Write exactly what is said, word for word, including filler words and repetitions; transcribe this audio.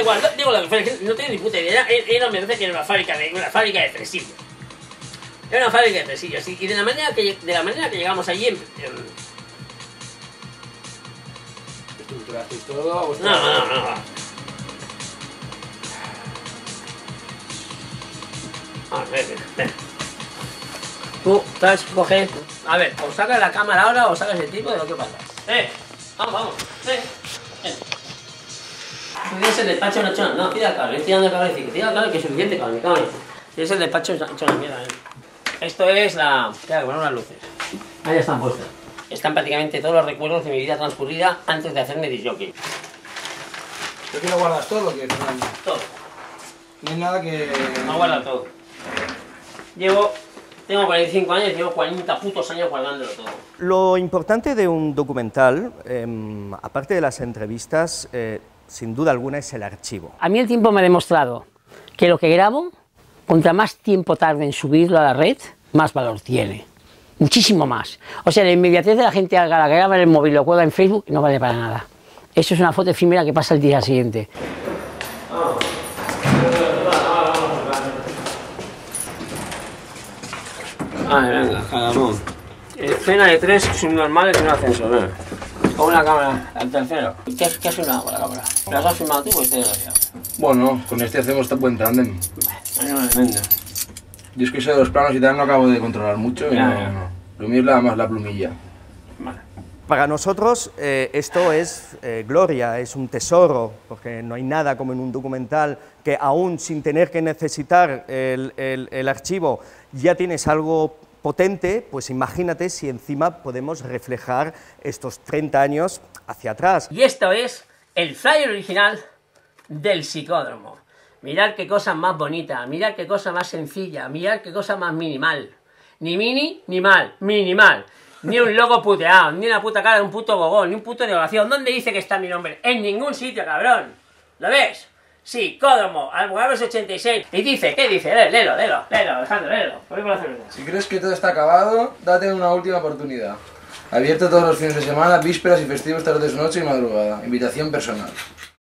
igual, digo lo que fuera, no tengo ni puta idea. Él, él me dice que era una fábrica de, una fábrica de fresillos. Era una fábrica de fresillos. Y de la manera que, de la manera que llegamos allí... En, en... ¿Estructurasteis todo? No, no, no, no. A ver, ven. Tú, estás, coge... A ver, o sacas la cámara ahora o sacas el tipo de lo que pasa. ¡Eh! Vamos, vamos. ¡Eh! ¡Eh! Tú tienes el despacho no hecho... No, tira el cable, estoy tirando el cable y tira el cable que es suficiente cable, me cago en esto. Tienes el despacho hecho una mierda, ¿eh? Esto es la... Claro, con unas luces. Ahí están puestas. Están prácticamente todos los recuerdos de mi vida transcurrida antes de hacerme disjockey. ¿Tú que lo guardas todo o qué? Todo. No hay nada que... No guarda todo. Llevo... Tengo cuarenta y cinco años, llevo cuarenta putos años guardándolo todo. Lo importante de un documental, eh, aparte de las entrevistas, eh, sin duda alguna es el archivo. A mí el tiempo me ha demostrado que lo que grabo, contra más tiempo tarde en subirlo a la red, más valor tiene. Muchísimo más. O sea, la inmediatez de la gente a la que graba en el móvil, lo cuelga en Facebook, no vale para nada. Eso es una foto efímera que pasa el día siguiente. Vale, venga, cagamón. Escena de tres subnormales en un ascensor, ¿eh? Con una cámara al tercero. ¿Qué, qué has filmado con la cámara? ¿Las has filmado tú o este desgraciado? Bueno, con este hacemos este buen tándem. No me vendo. Yo es que eso de los planos y tal no acabo de controlar mucho y Ya, no, ya. no. Lo mío es nada más la plumilla. Vale. Para nosotros eh, esto es eh, gloria, es un tesoro, porque no hay nada como en un documental que aún sin tener que necesitar el, el, el archivo ya tienes algo potente, pues imagínate si encima podemos reflejar estos treinta años hacia atrás. Y esto es el flyer original del Psicódromo. Mirad qué cosa más bonita, mirad qué cosa más sencilla, mirad qué cosa más minimal. Ni mini, ni mal, minimal. Ni un logo puteado, ni una puta cara de un puto gogón, ni un puto de oración. ¿Dónde dice que está mi nombre? En ningún sitio, cabrón. ¿Lo ves? Psicódromo, Almogaves ochenta y seis. Y dice, ¿qué dice? Léelo, léelo, léelo, léelo, Alejandro, léelo. Voy con la cerveza. Si crees que todo está acabado, date una última oportunidad. Abierto todos los fines de semana, vísperas y festivos, tardes, noche y madrugada. Invitación personal.